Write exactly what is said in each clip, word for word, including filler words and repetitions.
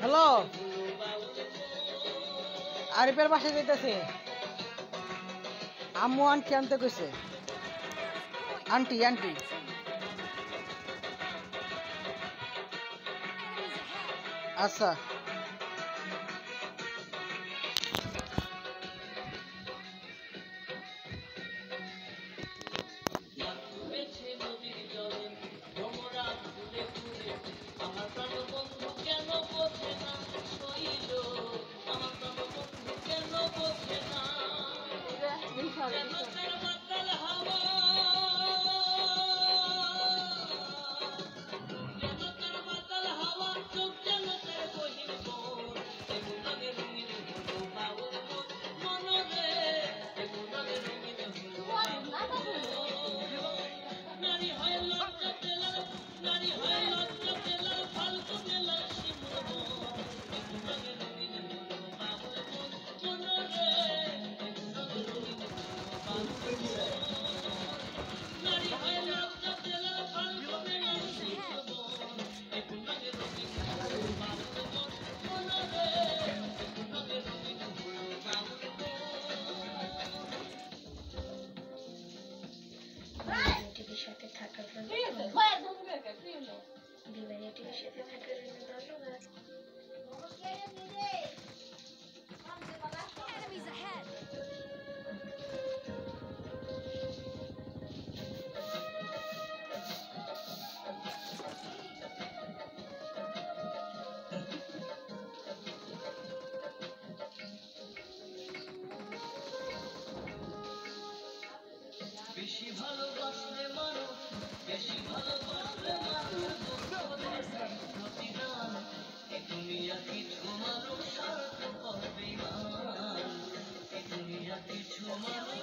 Hello আরিফের বাসায় যেতেছে আম্মু আন্টি আনতে কইছে আন্টি আন্টি আচ্ছা সাথে থাকার জন্য বিমানিটির সাথে থাকার জন্য ধন্যবাদ। বেশি ভালোবাসলে মানুষ বেশি ভালোবাসলে মানুষ প্রতিদান এই দুনিয়া কিছু মানুষ স্বার্থ করবে এই দুনিয়া কিছু মানুষ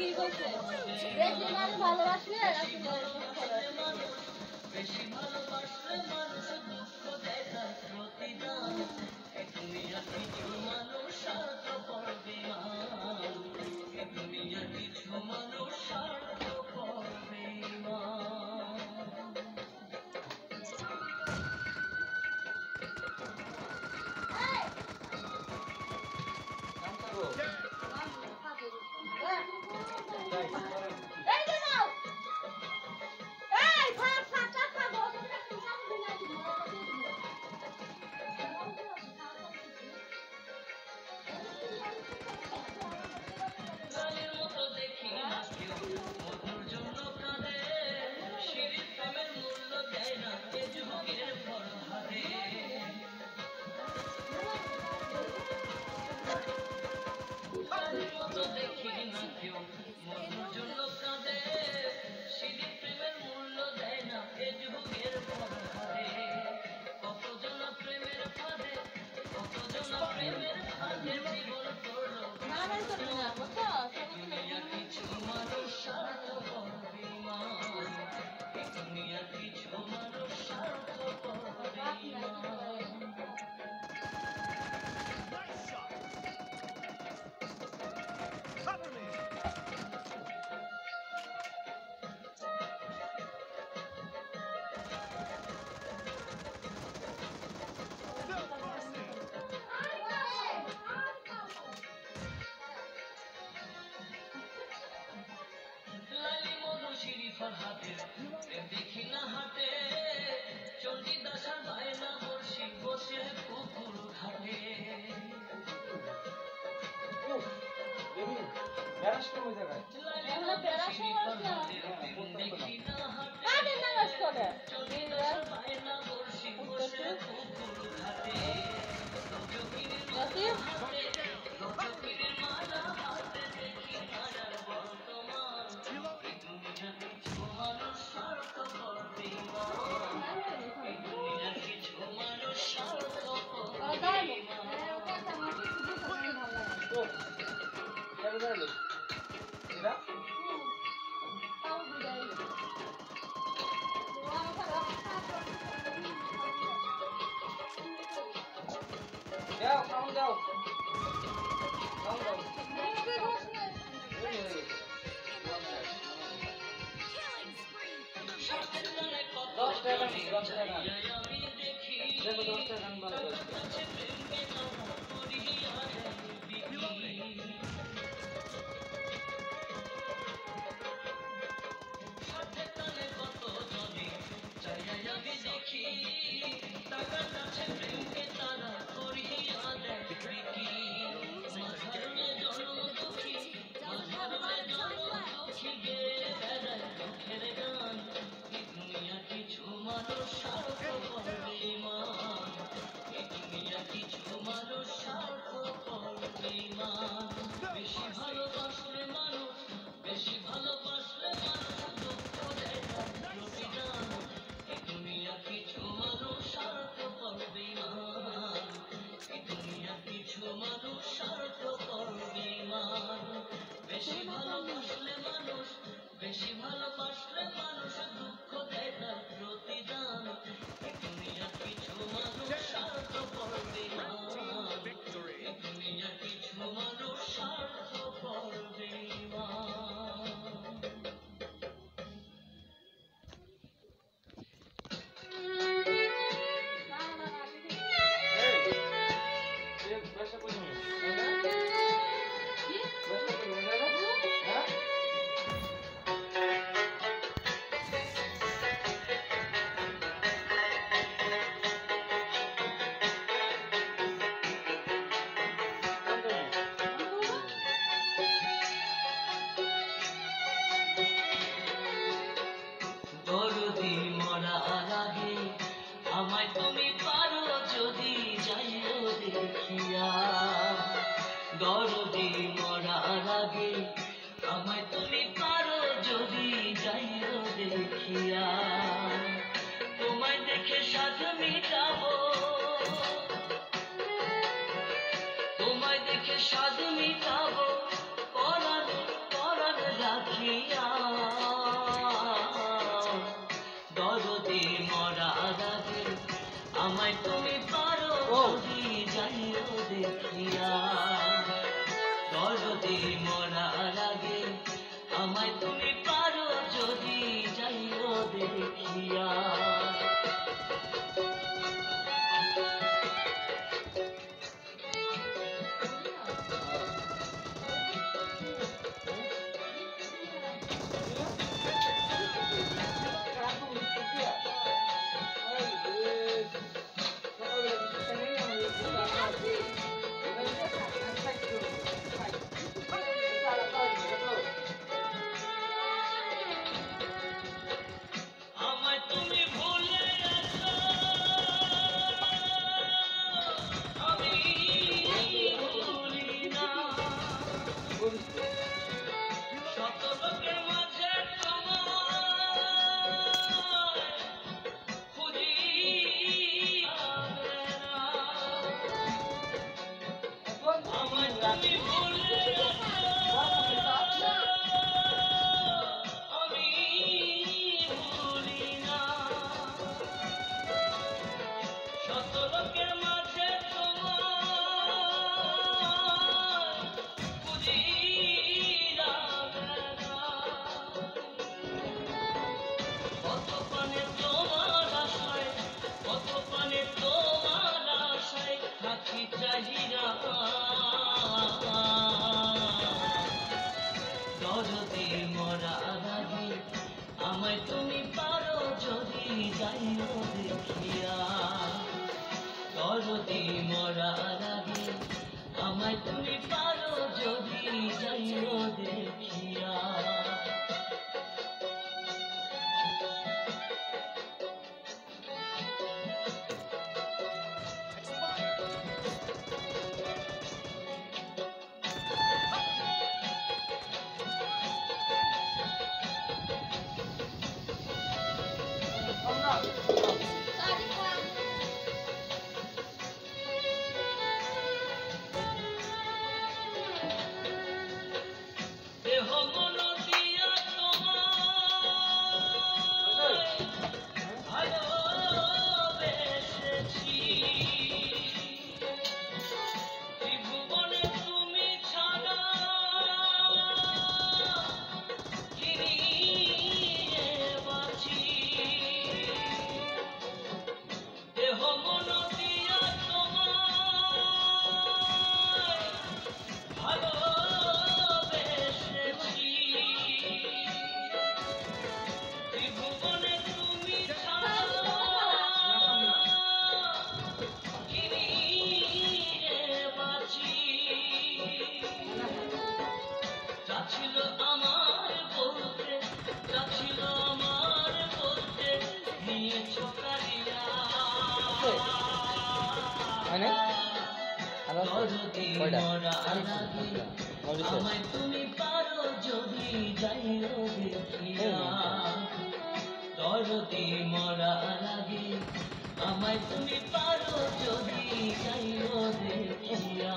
বেশি ভালোবাসলে মানুষ দুঃখ দেখায় প্রতিদান এই দুনিয়া কিছু মানুষ স্বার্থ করবে এই দুনিয়া কিছু মানুষ স্বার্থ করবে দেখি না হাটে চণ্ডীদাসার বায়না বর্ষি বসে পুকুর ঘাটে দেখি না হাটে চণ্ডীদাসার বায়না বর্ষি বসে পুকুর ঘাটে মালা হাতে দেখি হাজার বর্তমান কিছু মানুষ স্বার্থ করবে কিছু মানুষ স্বার্থ করবে যাও খাও যাও খাও যাও দশ টাকা দশ টাকা দেখো দশটা গান বাজে আমার বলতে যা ছিল আমার বলতে নিয়েছো কারিয়া মানে আর দরদি কয়টা মরা আগে আমায় তুমি পারো যদি যাইও দেখিয়া দরদি মরা আগে আমায় তুমি পারো যদি যাইও দেখিয়া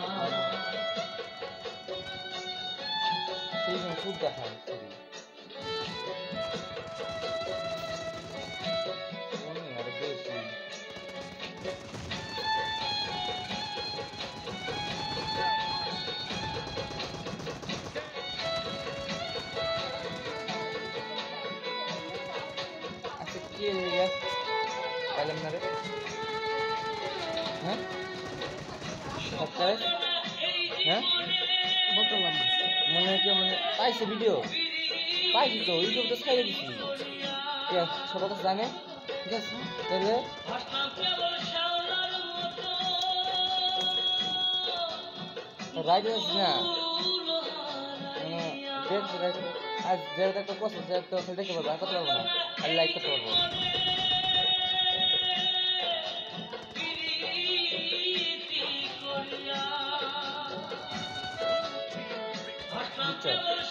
সেই জন্য খুব দেখা আর বেশি আচ্ছা কি রে কালাম না রে হ্যাঁ সপ্তাহে হ্যাঁ বললাম মনে হয় কি মানে পাইছে ভিডিও পাইছি তো ইউটিউব তো ছাইড়ে দিছি সবার কাছে জানে ঠিক আছে তাহলে রাইট আছে না মানে দেখছি রাইট আজ যেটা একটা পছন্দ সেটা তো দেখতে পারবো আর করতে পারবো না আর লাইক করতে পারবো বুঝছো